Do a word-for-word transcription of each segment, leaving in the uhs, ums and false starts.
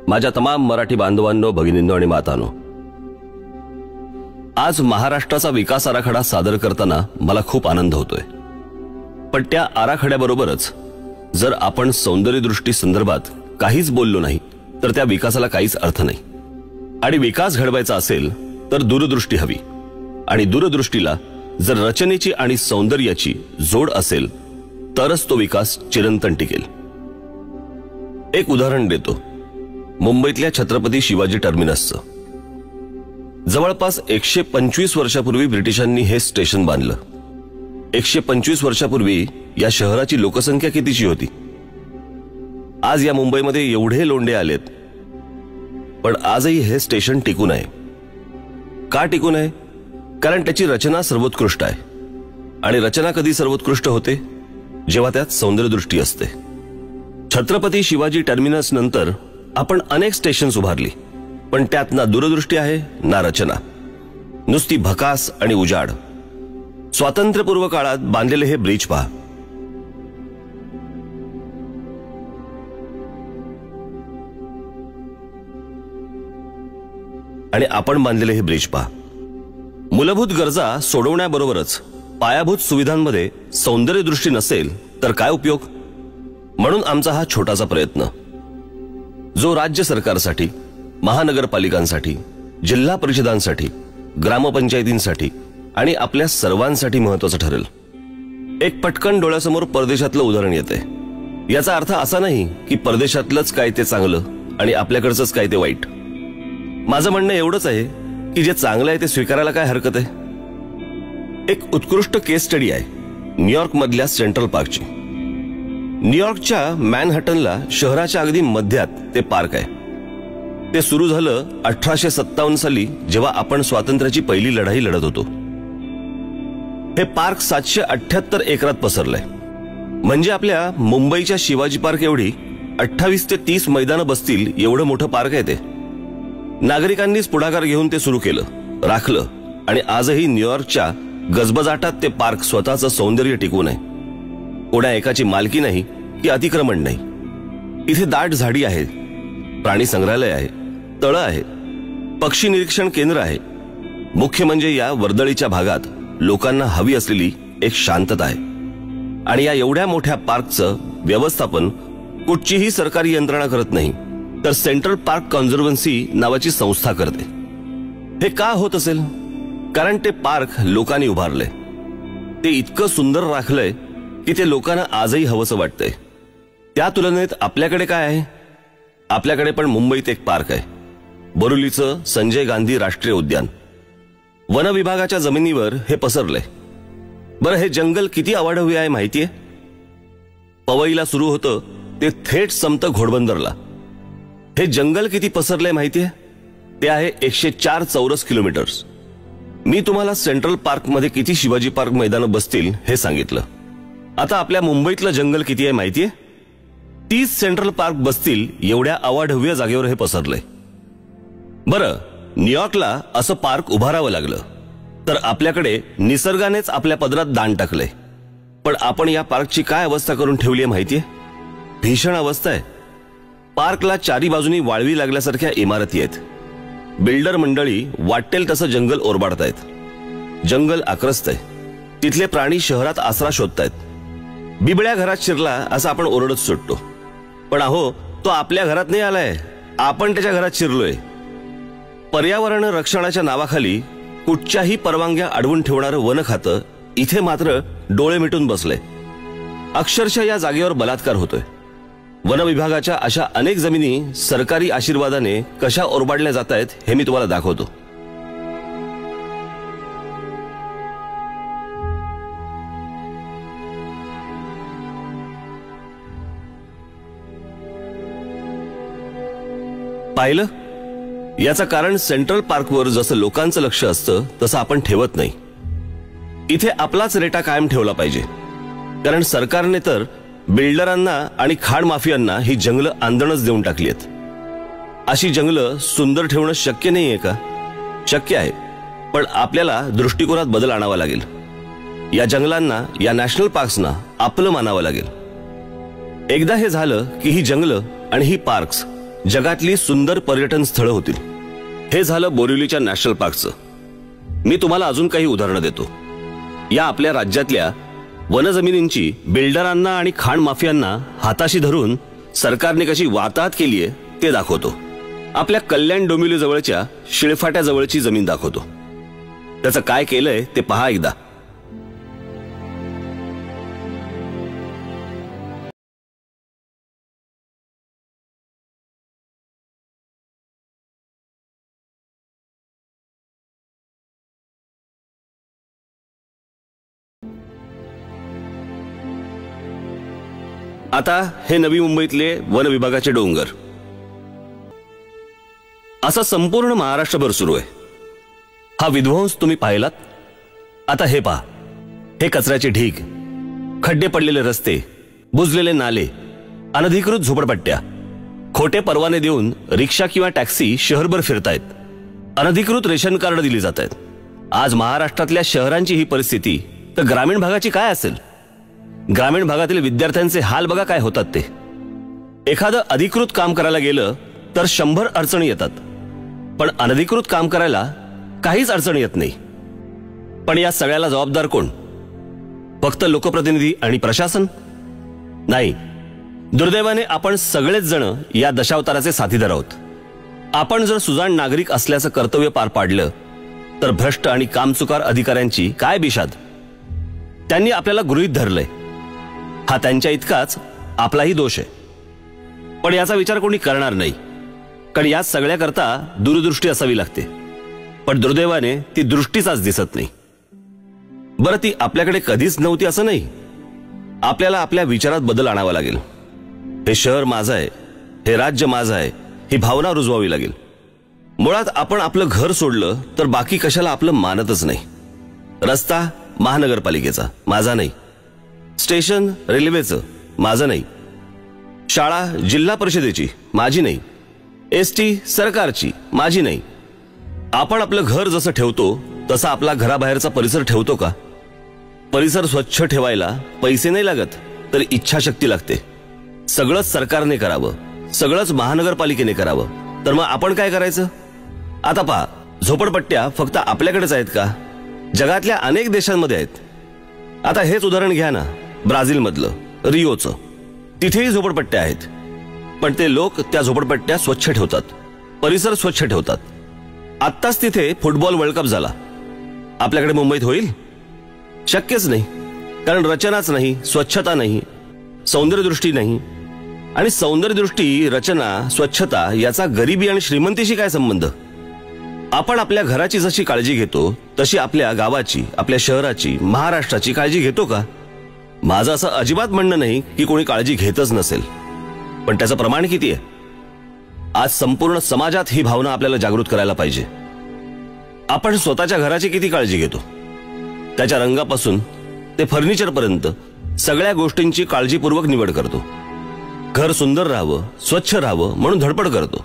माझ्या तमाम मराठी बांधवांनो, भगिनींनो आणि मातांनो, आज महाराष्ट्राचा विकास आराखडा सादर करताना मला खूप आनंद होतोय। पण त्या आराखड्याबरोबरच जर आपण सौंदर्यदृष्टी संदर्भात काहीच बोललो नाही तर त्या विकासाला काहीच अर्थ नाही। आणि विकास घडवायचा असेल तर दूरदृष्टी हवी, आणि दूरदृष्टीला जर रचनेची आणि सौंदर्याची जोड असेल तरच तो विकास चिरंतन टिकेल। एक उदाहरण देतो, मुंबईतल्या छत्रपती शिवाजी टर्मिनसचं। जवळपास एकशे पंचवीस वर्षापूर्वी ब्रिटिशांनी हे स्टेशन बांधलं। एकशे पंचवीस वर्षापूर्वी या शहराची लोकसंख्या कितीची होती? आज या मुंबईमध्ये एवढे लोंढे आलेत, पण आजही हे स्टेशन टिकून आहे। का टिकून आहे? कारण त्याची रचना सर्वोत्कृष्ट आहे, आणि रचना कधी सर्वोत्कृष्ट होते? जेव्हा त्यात सौंदर्यदृष्टी असते। छत्रपती शिवाजी टर्मिनस नंतर आपण अनेक स्टेशन्स उभारली, पण त्यात ना दूरदृष्टी आहे ना रचना, नुसती भकास आणि उजाड। स्वातंत्र्यपूर्व काळात बांधलेले हे ब्रिज पहा, आणि आपण बांधलेले हे ब्रिज पहा। मूलभूत गरजा सोडवण्याबरोबरच पायाभूत सुविधांमध्ये सौंदर्यदृष्टी नसेल तर काय उपयोग? म्हणून आमचा हा छोटासा प्रयत्न, जो राज्य सरकारसाठी, महानगरपालिकांसाठी, जिल्हा परिषदांसाठी, ग्रामपंचायतींसाठी आणि आपल्या सर्वांसाठी महत्त्वाचं ठरेल। एक पटकन डोळ्यासमोर परदेशातलं उदाहरण येते। याचा अर्थ असा नाही की परदेशातलंच काय ते चांगलं आणि आपल्याकडचंच काय ते वाईट। माझं म्हणणं एवढंच आहे की जे चांगलं आहे ते स्वीकारायला काय हरकत आहे। एक उत्कृष्ट केस स्टडी आहे न्यूयॉर्क मधल्या सेंट्रल पार्कची। न्यूयॉर्कच्या मॅनहॅटनला शहराच्या अगदी मध्यात ते पार्क आहे। ते सुरू झालं अठराशे सत्तावन्न साली, जेव्हा आपण स्वातंत्र्याची पहिली लढाई लढत होतो। हे पार्क सातशे अठ्ठ्याहत्तर एकरात पसरलंय, म्हणजे आपल्या मुंबईच्या शिवाजी पार्क एवढी अठ्ठावीस ते तीस मैदानं बसतील एवढं मोठं पार्क आहे ते। नागरिकांनीच पुढाकार घेऊन ते सुरू केलं, राखलं, आणि आजही न्यूयॉर्कच्या गजबजाटात ते पार्क स्वतःचं सौंदर्य टिकवून आहे। कोणा एकाची मालकी नाही की अतिक्रमण नाही। इथे दाट झाडी आहे, प्राणी संग्रहालय आहे, तळं आहे, पक्षी निरीक्षण केंद्र आहे। मुख्य म्हणजे या वर्दळीच्या भागात लोकांना हवी असलेली एक शांतता आहे, आणि या एवढ्या मोठ्या पार्कचं व्यवस्थापन कुठचीही सरकारी यंत्रणा करत नाही, तर सेंट्रल पार्क कन्झर्वन्सी नावाची संस्था करते। हे का होत असेल? कारण ते पार्क लोकांनी उभारले, ते इतकं सुंदर राखलंय की ते लोकांना आजही हवंसं वाटतंय। त्या तुलनेत आपल्याकडे काय आहे? आपल्याकडे पण मुंबईत एक पार्क आहे, बोरिवलीचं संजय गांधी राष्ट्रीय उद्यान। वन विभागाच्या जमिनीवर हे पसरलंय। बरं, हे जंगल किती अवाढव्य आहे माहितीये? पवईला सुरू होतं ते थेट संपतं घोडबंदरला। हे जंगल किती पसरलंय माहितीये? ते आहे एकशे चार चौरस किलोमीटर्स। मी तुम्हाला सेंट्रल पार्क मध्ये किती शिवाजी पार्क मैदानं बसतील हे सांगितलं। आता आपल्या मुंबईतलं जंगल किती आहे माहितीये? तीस सेंट्रल पार्क बसतील एवढ्या अवाढव्य जागेवर हे पसरलंय। बरं, न्यूयॉर्कला असं पार्क उभारावं लागलं, तर आपल्याकडे निसर्गानेच आपल्या पदरात दान टाकलंय। पण आपण या पार्कची काय अवस्था करून ठेवली आहे माहितीये? भीषण अवस्था आहे। पार्कला चारी बाजूनी वाळवी लागल्यासारख्या इमारती आहेत। बिल्डर मंडळी वाटेल तसं जंगल ओरबाडतायत। जंगल आक्रस्त आहे, तिथले प्राणी शहरात आसरा शोधतायत। बिबळ्या घरात शिरला असं आपण ओरडत सुटतो, पण अहो, तो आपल्या घरात नाही आलाय, आपण त्याच्या घरात शिरलोय। पर्यावरण रक्षणाच्या नावाखाली कुठच्याही परवानग्या अडवून ठेवणारं वन खातं इथे मात्र डोळे मिटून बसलंय। अक्षरशः या जागेवर बलात्कार होतोय। वन विभागाच्या अशा अनेक जमिनी सरकारी आशीर्वादाने कशा ओरबाडल्या जात आहेत हे मी तुम्हाला दाखवतो। पाहिलं? याचं कारण सेंट्रल पार्कवर जसं लोकांचं लक्ष असतं तसं आपण ठेवत नाही। इथे आपलाच रेटा कायम ठेवला पाहिजे, कारण सरकारने तर बिल्डरांना आणि खाड माफियांना ही जंगलं आंदणच देऊन टाकली आहेत। अशी जंगलं सुंदर ठेवणं शक्य नाहीये का? शक्य आहे, पण आपल्याला दृष्टिकोनात बदल आणावा लागेल। या जंगलांना, या नॅशनल पार्क्सना आपलं मानावं लागेल। एकदा हे झालं की ही जंगलं आणि ही पार्क्स जगातली सुंदर पर्यटन स्थळं होतील. हे झालं बोरिवलीच्या नॅशनल पार्कचं. मी तुम्हाला अजून काही उदाहरणं देतो. या आपल्या राज्यातल्या वनजमिनींची बिल्डरांना आणि खाण माफियांना हाताशी धरून सरकारने कशी वाताहत केली आहे ते दाखवतो. आपल्या कल्याण डोंबिवली जवळच्या शिळफाट्या जवळची जमीन दाखवतो. त्याचं काय केलंय ते पहा एकदा. आता हे नवी मुंबईतले वन विभागाचे डोंगर. असं संपूर्ण महाराष्ट्रभर सुरू आहे. हा विध्वंस तुम्ही पाहिलात. आता हे पहा. हे कचऱ्याचे ढीग, खड्डे पडलेले रस्ते, बुजलेले नाले, अनधिकृत झोपडपट्ट्या, खोटे परवाने देऊन रिक्षा किंवा टॅक्सी शहरभर फिरतायत, अनधिकृत रेशन कार्ड दिली जात आहेत. आज महाराष्ट्रातल्या शहरांची ही परिस्थिती तर ग्रामीण भागाची काय असेल? ग्रामीण भागातील विद्यार्थ्यांचे हाल बघा काय होतात ते. एखादं अधिकृत काम करायला गेलं तर शंभर अडचणी येतात, पण अनधिकृत काम करायला काहीच अडचणी येत नाही. पण या सगळ्याला जबाबदार कोण? फक्त लोकप्रतिनिधी आणि प्रशासन? नाही. दुर्दैवाने आपण सगळेच जण या दशावताराचे साथीदार आहोत. आपण जर सुजाण नागरिक असल्याचं कर्तव्य पार पाडलं तर भ्रष्ट आणि कामचुकार अधिकाऱ्यांची काय बिशाद. त्यांनी आपल्याला गृहीत धरलंय. हा त्यांच्या इतकाच आपलाही दोष आहे. पण याचा विचार कोणी करणार नाही, कारण या सगळ्याकरता दूरदृष्टी असावी लागते. पण दुर्दैवाने ती दृष्टीच आज दिसत नाही. बरं, ती आपल्याकडे कधीच नव्हती असं नाही. आपल्याला आपल्या विचारात बदल आणावा लागेल. हे शहर माझं आहे, हे राज्य माझं आहे, ही भावना रुजवावी लागेल. मुळात आपण आपलं घर सोडलं तर बाकी कशाला आपलं मानतच नाही. रस्ता महानगरपालिकेचा, माझा नाही. स्टेशन रेल्वेचं, माझं नाही. शाळा जिल्हा परिषदेची, माझी नाही. एस टी सरकारची, माझी नाही. आपण आपलं घर जसं ठेवतो तसा आपला घराबाहेरचा परिसर ठेवतो का? परिसर स्वच्छ ठेवायला पैसे नाही लागत, तर इच्छाशक्ती लागते. सगळंच सरकारने करावं, सगळंच महानगरपालिकेने करावं, तर मग आपण काय करायचं? आता पहा, झोपडपट्ट्या फक्त आपल्याकडेच आहेत का? जगातल्या अनेक देशांमध्ये आहेत. आता हेच उदाहरण घ्या ना, ब्राझीलमधलं, रिओचं. तिथेही झोपडपट्ट्या आहेत, पण ते लोक त्या झोपडपट्ट्या स्वच्छ ठेवतात, परिसर स्वच्छ ठेवतात. आत्ताच तिथे फुटबॉल वर्ल्ड कप झाला. आपल्याकडे मुंबईत होईल? शक्यच नाही, कारण रचनाच नाही, स्वच्छता नाही, सौंदर्यदृष्टी नाही. आणि सौंदर्यदृष्टी, रचना, स्वच्छता याचा गरिबी आणि श्रीमंतीशी काय संबंध? आपण आपल्या घराची जशी काळजी घेतो तशी आपल्या गावाची, आपल्या शहराची, महाराष्ट्राची काळजी घेतो का? माझं असं अजिबात म्हणणं नाही की कोणी काळजी घेतच नसेल, पण त्याचं प्रमाण किती आहे? आज संपूर्ण समाजात ही भावना आपल्याला जागृत करायला पाहिजे. आपण स्वतःच्या घराची किती काळजी घेतो? त्याच्या रंगापासून ते फर्निचरपर्यंत सगळ्या गोष्टींची काळजीपूर्वक निवड करतो. घर सुंदर राहावं, स्वच्छ राहावं म्हणून धडपड करतो.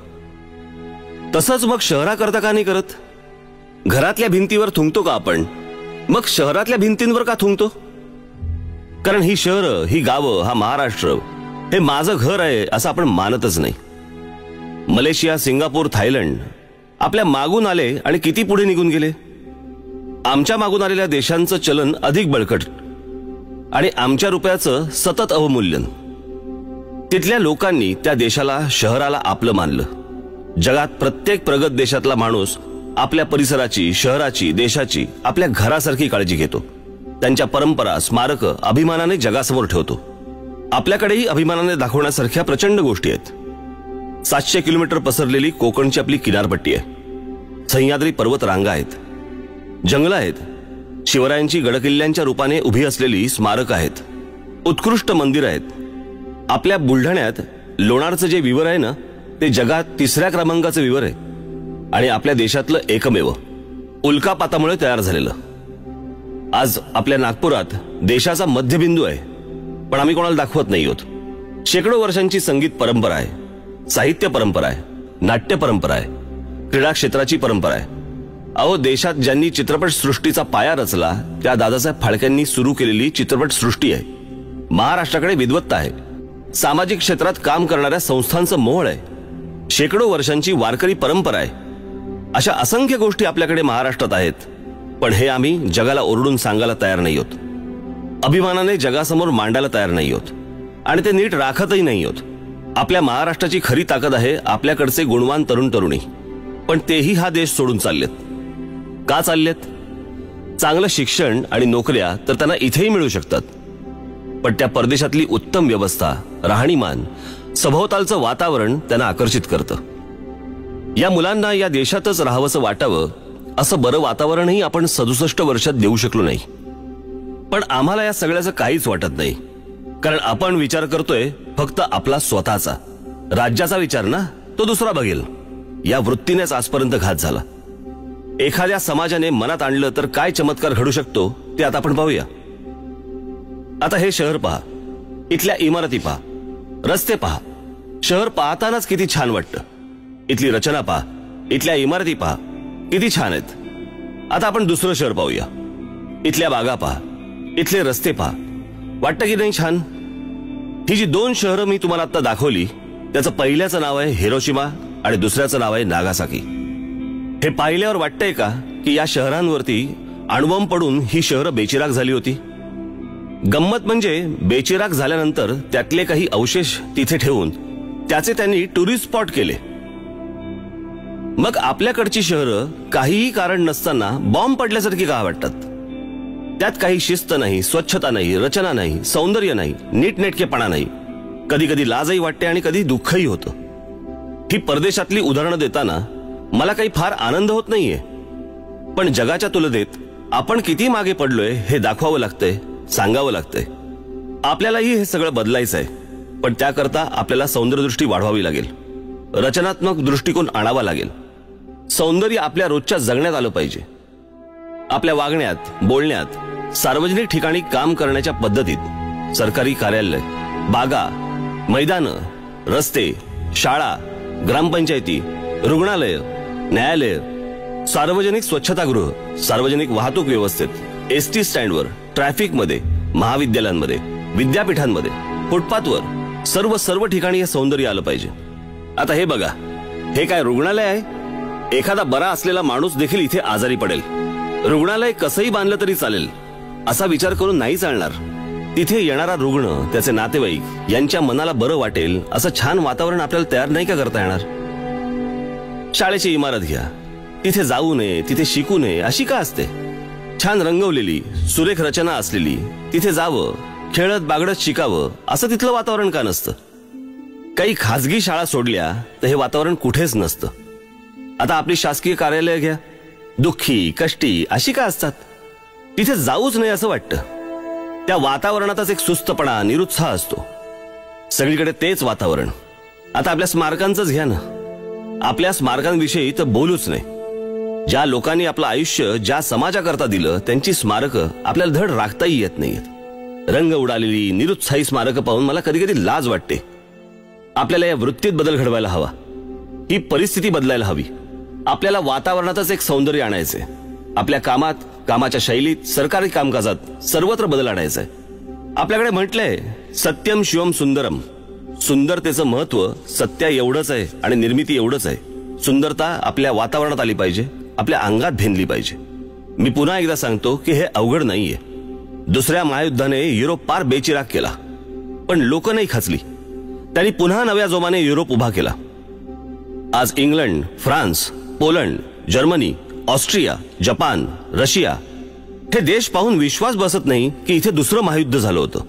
तसंच मग शहराकरता का नाही करत? घरातल्या भिंतीवर थुंकतो का आपण? मग शहरातल्या भिंतींवर का थुंकतो? कारण ही शहरं, ही गावं, हा महाराष्ट्र हे माझं घर आहे असं आपण मानतच नाही. मलेशिया, सिंगापूर, थायलंड आपल्या मागून आले आणि किती पुढे निघून गेले. आमच्या मागून आलेल्या देशांचं चलन अधिक बळकट आणि आमच्या रुपयाचं सतत अवमूल्यन. तिथल्या लोकांनी त्या देशाला, शहराला आपलं मानलं. जगात प्रत्येक प्रगत देशातला माणूस आपल्या परिसराची, शहराची, देशाची आपल्या घरासारखी काळजी घेतो. त्यांच्या परंपरा, स्मारक अभिमानाने जगासमोर ठेवतो. आपल्याकडेही अभिमानाने दाखवण्यासारख्या प्रचंड गोष्टी आहेत. सातशे किलोमीटर पसरलेली कोकणची आपली किनारपट्टी आहे. सह्याद्री पर्वत रांगा आहेत, जंगलं आहेत, शिवरायांची गडकिल्ल्यांच्या रूपाने उभी असलेली स्मारक आहेत, उत्कृष्ट मंदिर आहेत. आपल्या बुलढाण्यात लोणारचं जे विवर आहे ना, ते जगात तिसऱ्या क्रमांकाचं विवर आहे आणि आपल्या देशातलं एकमेव, उल्कापातामुळे तयार झालेलं. आज आपल्या नागपुरात देशाचा मध्यबिंदू आहे, पण आम्ही कोणाला दाखवत नाही आहोत. शेकडो वर्षांची संगीत परंपरा आहे, साहित्य परंपरा आहे, नाट्य परंपरा आहे, क्रीडा क्षेत्राची परंपरा आहे. अहो, देशात ज्यांनी चित्रपट सृष्टीचा पाया रचला त्या दादासाहेब फाळक्यांनी सुरू केलेली चित्रपट सृष्टी आहे. महाराष्ट्राकडे विद्वत्ता आहे, सामाजिक क्षेत्रात काम करणाऱ्या संस्थांचं मोह आहे. शेकडो वर्षांची वारकरी परंपरा आहे. अशा असंख्य गोष्टी आपल्याकडे महाराष्ट्रात आहेत, पण हे आम्ही जगाला ओरडून सांगायला तयार नाही आहोत, अभिमानाने जगासमोर मांडायला तयार नाही आहोत आणि ते नीट राखतही नाही आहोत. आपल्या महाराष्ट्राची खरी ताकद आहे आपल्याकडचे गुणवान तरुण तरुणी, पण तेही हा देश सोडून चाललेत. का चाललेत? चांगलं शिक्षण आणि नोकऱ्या तर त्यांना इथेही मिळू शकतात, पण त्या परदेशातली उत्तम व्यवस्था, राहणीमान, सभोवतालचं वातावरण त्यांना आकर्षित करतं. या मुलांना या देशातच राहावंसं वाटावं असं बरं वातावरणही आपण सदुसष्ट वर्षात देऊ शकलो नाही. पण आम्हाला या सगळ्याचं काहीच वाटत नाही, कारण आपण विचार करतोय फक्त आपला स्वतःचा. राज्याचा विचार ना तो दुसरा बघेल, या वृत्तीनेच आजपर्यंत घात झाला. एखाद्या समाजाने मनात आणलं तर काय चमत्कार घडू शकतो ते आता आपण पाहूया. आता हे शहर पहा, इथल्या इमारती पहा, रस्ते पहा. शहर पाहतानाच किती छान वाटतं. इथली रचना पहा, इथल्या इमारती पहा, किती छान आहेत. आता आपण दुसरं शहर पाहूया. इथल्या बागा पहा, इथले रस्ते पहा. वाटतं की नाही छान? ही जी दोन शहरं मी तुम्हाला आता दाखवली, त्याचं पहिल्याचं नाव आहे हिरोशिमा आणि दुसऱ्याचं नाव आहे नागासाकी. हे पाहिल्यावर वाटतंय का की या शहरांवरती अणुबॉम्ब पडून ही शहरं बेचिराग झाली होती? गंमत म्हणजे बेचिराग झाल्यानंतर त्यातले काही अवशेष तिथे ठेवून त्याचे त्यांनी टुरिस्ट स्पॉट केले. मग आपल्याकडची शहरं काहीही कारण नसताना बॉम्ब पडल्यासारखी का वाटतात? त्यात काही शिस्त नाही, स्वच्छता नाही, रचना नाही, सौंदर्य नाही, नीटनेटकेपणा नाही. कधी कधी लाजही वाटते आणि कधी दुःखही होतं. ही परदेशातली उदाहरणं देताना मला काही फार आनंद होत नाहीये, पण जगाच्या तुलनेत आपण किती मागे पडलोय हे दाखवावं लागतंय, सांगावं लागतंय. आपल्यालाही हे सगळं बदलायचं आहे, पण त्याकरता आपल्याला सौंदर्यदृष्टी वाढवावी लागेल, रचनात्मक दृष्टिकोन आणावा लागेल. सौंदर्य आपल्या रोजच्या जगण्यात आलं पाहिजे. आपल्या वागण्यात, बोलण्यात, सार्वजनिक ठिकाणी काम करण्याच्या पद्धतीत, सरकारी कार्यालय, बागा, मैदानं, रस्ते, शाळा, ग्रामपंचायती, रुग्णालय, न्यायालय, सार्वजनिक स्वच्छतागृह, सार्वजनिक वाहतूक व्यवस्थेत, एसटी स्टँडवर, ट्रॅफिकमध्ये, महाविद्यालयांमध्ये, विद्यापीठांमध्ये, फुटपाथवर, सर्व सर्व ठिकाणी हे सौंदर्य आलं पाहिजे. आता हे बघा, हे काय रुग्णालय आहे? एखादा बरा असलेला माणूस देखील इथे आजारी पडेल. रुग्णालय कसंही बांधलं तरी चालेल असा विचार करून नाही चालणार. तिथे येणारा रुग्ण, त्याचे नातेवाईक यांच्या मनाला बरं वाटेल असं छान वातावरण आपल्याला तयार नाही का करता येणार? शाळेची इमारत घ्या, तिथे जाऊ नये, तिथे शिकू नये अशी का असते? छान रंगवलेली, सुरेख रचना असलेली, तिथे जावं, खेळत बागडत शिकावं असं तिथलं वातावरण का नसतं? काही खाजगी शाळा सोडल्या तर हे वातावरण कुठेच नसतं. आता आपली शासकीय कार्यालय घ्या, दुःखी, कष्टी अशी का असतात? तिथे जाऊच नये असं वाटतं. त्या वातावरणातच एक सुस्तपणा, निरुत्साह असतो. सगळीकडे तेच वातावरण. आता आपल्या स्मारकांचंच घ्या ना. आपल्या स्मारकांविषयी तर बोलूच नाही. ज्या लोकांनी आपलं आयुष्य ज्या समाजाकरता दिलं त्यांची स्मारकं आपल्याला धड राखताही येत नाहीयेत. रंग उडालेली, निरुत्साही स्मारकं पाहून मला कधी कधी लाज वाटते. आपल्याला या वृत्तीत बदल घडवायला हवा. ही परिस्थिती बदलायला हवी. आपल्याला वातावरणातच एक सौंदर्य आणायचंय. आपल्या कामात, कामाच्या शैलीत, सरकारी कामकाजात सर्वत्र बदल आणायचाय. आपल्याकडे म्हटलंय सत्यम शिवम सुंदरम. सुंदरतेचं महत्व सत्या एवढंच आहे आणि निर्मिती एवढंच आहे. सुंदरता आपल्या वातावरणात आली पाहिजे, आपल्या अंगात भिनली पाहिजे. मी पुन्हा एकदा सांगतो की हे अवघड नाहीये. दुसऱ्या महायुद्धाने युरोप पार बेचिराग केला, पण लोक नाही खचली. त्यांनी पुन्हा नव्या जोमाने युरोप उभा केला. आज England, France, Poland, Germany, Austria, Japan, Russia हे देश पाहून विश्वास बसत नाही की इथे दुसरं महायुद्ध झालं होतं.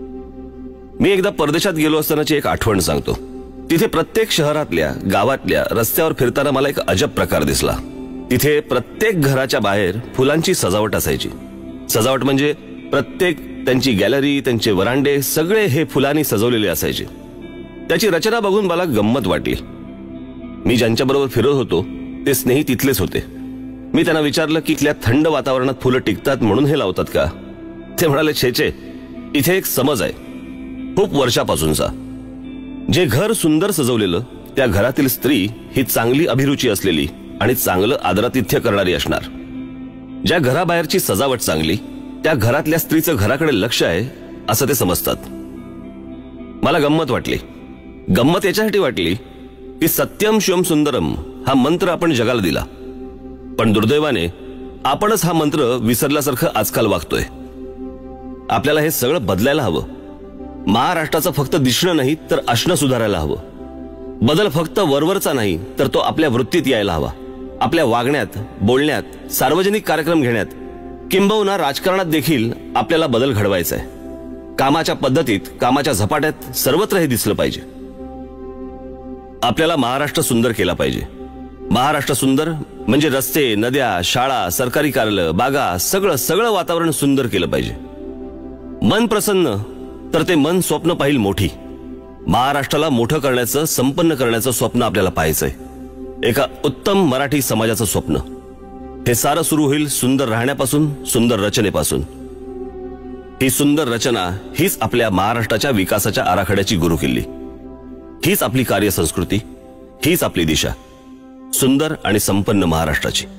मी एकदा परदेशात गेलो असतानाची एक आठवण सांगतो. तिथे प्रत्येक शहरातल्या, गावातल्या रस्त्यावर फिरताना मला एक अजब प्रकार दिसला. तिथे प्रत्येक घराच्या बाहेर फुलांची सजावट असायची. सजावट म्हणजे प्रत्येक त्यांची गॅलरी, त्यांचे वरांडे सगळे हे फुलांनी सजवलेले असायचे. त्याची रचना बघून मला गंमत वाटली. मी ज्यांच्याबरोबर फिरत होतो ते स्नेही तिथलेच होते. मी त्यांना विचारलं की इथल्या थंड वातावरणात फुलं टिकतात म्हणून हे लावतात का? ते म्हणाले, छे छे, इथे एक समज आहे खूप वर्षापासूनचा. जे घर सुंदर सजवलेलं त्या घरातील स्त्री ही चांगली अभिरुची असलेली आणि चांगलं आदरातिथ्य करणारी असणार. ज्या घराबाहेरची सजावट चांगली त्या घरातल्या स्त्रीचं घराकडे लक्ष आहे असं ते समजतात. मला गंमत वाटली. गंमत याच्यासाठी वाटली की सत्यम शिवम सुंदरम हा मंत्र आपण जगाला दिला, पण दुर्दैवाने आपणच हा मंत्र विसरल्यासारखं आजकाल वागतोय. आपल्याला हे सगळं बदलायला हवं. महाराष्ट्राचं फक्त दिसणं नाही तर असणं सुधारायला हवं. बदल फक्त वरवरचा नाही तर तो आपल्या वृत्तीत यायला हवा. आपल्या वागण्यात, बोलण्यात, सार्वजनिक कार्यक्रम घेण्यात, किंबहुना राजकारणात देखील आपल्याला बदल घडवायचा आहे. कामाच्या पद्धतीत, कामाच्या झपाट्यात सर्वत्र हे दिसलं पाहिजे. आपल्याला महाराष्ट्र सुंदर केला पाहिजे. महाराष्ट्र सुंदर म्हणजे रस्ते, नद्या, शाळा, सरकारी कार्यालय, बागा, सगळं सगळं वातावरण सुंदर केलं पाहिजे. मन प्रसन्न तर ते मन स्वप्न पाहिल मोठी. महाराष्ट्राला मोठं करण्याचं, संपन्न करण्याचं स्वप्न आपल्याला पाहायचंय. एका उत्तम मराठी समाजाचं स्वप्न. हे सारं सुरू होईल सुंदर राहण्यापासून, सुंदर रचनेपासून. ही सुंदर रचना हीच आपल्या महाराष्ट्राच्या विकासाच्या आराखड्याची गुरुकिल्ली. हीच आपली कार्यसंस्कृती, हीच आपली दिशा सुंदर आणि संपन्न महाराष्ट्राची.